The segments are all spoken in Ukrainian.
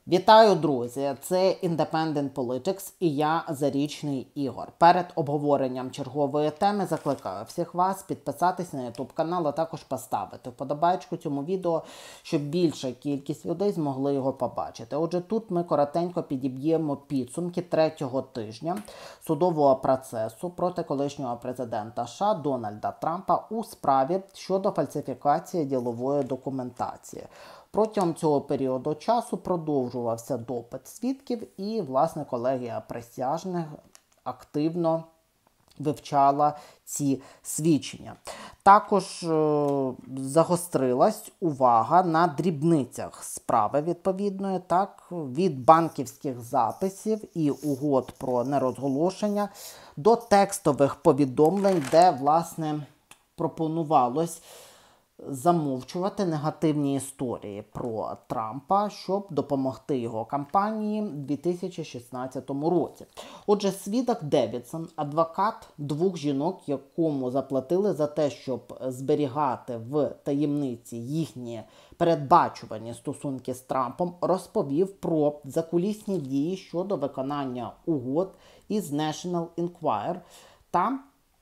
Вітаю, друзі! Це Independent Politics і я, Зарічний Ігор. Перед обговоренням чергової теми закликаю всіх вас підписатись на YouTube канал, а також поставити вподобайку цьому відео, щоб більша кількість людей змогли його побачити. Отже, тут ми коротенько підіб'ємо підсумки третього тижня судового процесу проти колишнього президента США Дональда Трампа у справі щодо фальсифікації ділової документації. Протягом цього періоду часу продовжувався допит свідків і, власне, колегія присяжних активно вивчала ці свідчення. Також загострилась увага на дрібницях справи відповідної, так, від банківських записів і угод про нерозголошення до текстових повідомлень, де, власне, пропонувалось замовчувати негативні історії про Трампа, щоб допомогти його кампанії в 2016 році. Отже, свідок Девідсон, адвокат двох жінок, якому заплатили за те, щоб зберігати в таємниці їхні передбачувані стосунки з Трампом, розповів про закулісні дії щодо виконання угод із National Enquirer та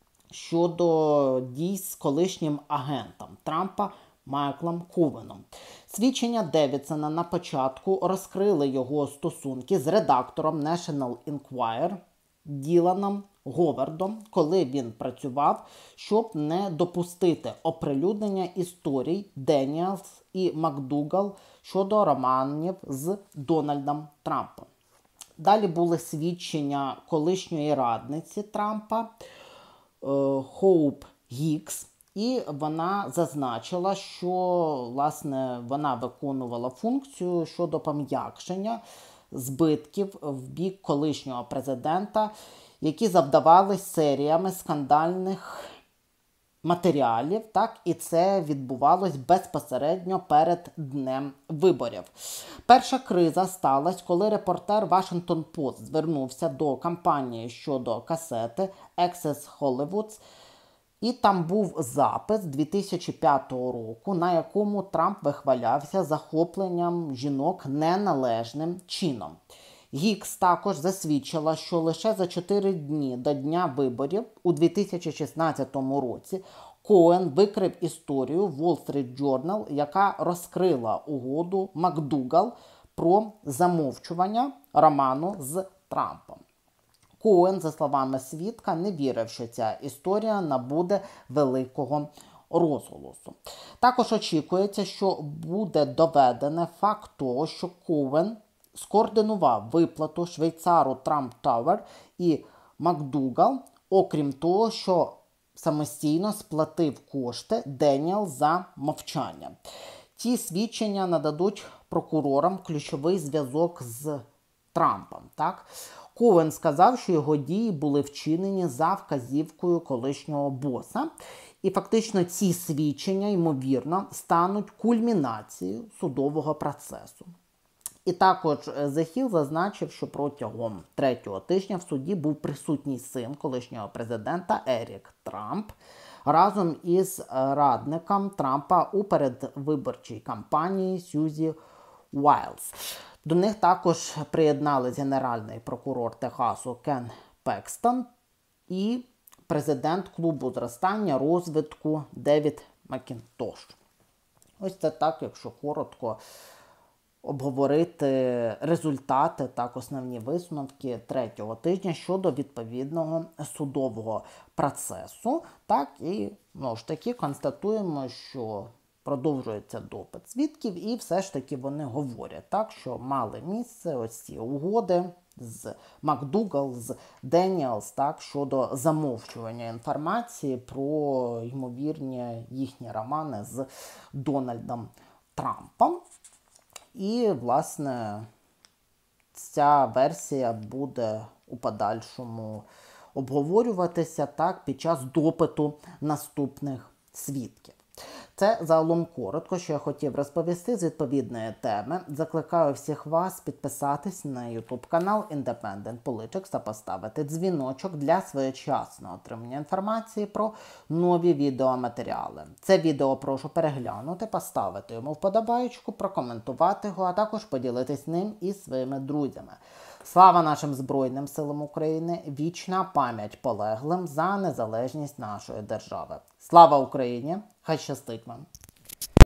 щодо дій з колишнім агентом Трампа Майклом Ковеном. Свідчення Девідсона на початку розкрили його стосунки з редактором National Enquirer Діланом Говардом, коли він працював, щоб не допустити оприлюднення історій Деніелс і МакДугал щодо романів з Дональдом Трампом. Далі були свідчення колишньої радниці Трампа Хоуп Гікс, і вона зазначила, що, власне, вона виконувала функцію щодо пом'якшення збитків в бік колишнього президента, які завдавались серіями скандальних матеріалів, так, і це відбувалось безпосередньо перед днем виборів. Перша криза сталася, коли репортер Washington Post звернувся до кампанії щодо касети Access Hollywood, і там був запис 2005 року, на якому Трамп вихвалявся захопленням жінок неналежним чином. Гікс також засвідчила, що лише за 4 дні до дня виборів у 2016 році Коен викрив історію Wall Street Journal, яка розкрила угоду МакДугал про замовчування роману з Трампом. Коен, за словами свідка, не вірив, що ця історія набуде великого розголосу. Також очікується, що буде доведене факт того, що Коен скоординував виплату швейцару Trump Tower і МакДугал, окрім того, що самостійно сплатив кошти Деніел за мовчання. Ці свідчення нададуть прокурорам ключовий зв'язок з Трампом. Так? Коен сказав, що його дії були вчинені за вказівкою колишнього боса. І фактично ці свідчення, ймовірно, стануть кульмінацією судового процесу. І також The Hill зазначив, що протягом третього тижня в суді був присутній син колишнього президента Ерік Трамп разом із радником Трампа у передвиборчій кампанії Сьюзі Уайлз. До них також приєднались генеральний прокурор Техасу Кен Пекстон і президент клубу зростання розвитку Девід Макінтош. Ось це так, якщо коротко обговорити результати, так, основні висновки третього тижня щодо відповідного судового процесу. Так, і, ну ж таки, констатуємо, що продовжується допит свідків, і все ж таки вони говорять, так, що мали місце ось ці угоди з МакДугал, з Деніелс, так, щодо замовчування інформації про ймовірні їхні романи з Дональдом Трампом. І, власне, ця версія буде у подальшому обговорюватися, так, під час допиту наступних свідків. Це загалом коротко, що я хотів розповісти з відповідної теми. Закликаю всіх вас підписатись на YouTube канал Independent Politics та поставити дзвіночок для своєчасного отримання інформації про нові відеоматеріали. Це відео прошу переглянути, поставити йому вподобаєчку, прокоментувати його, а також поділитись ним із своїми друзями. Слава нашим Збройним силам України! Вічна пам'ять полеглим за незалежність нашої держави. Слава Україні! Хай щастить вам!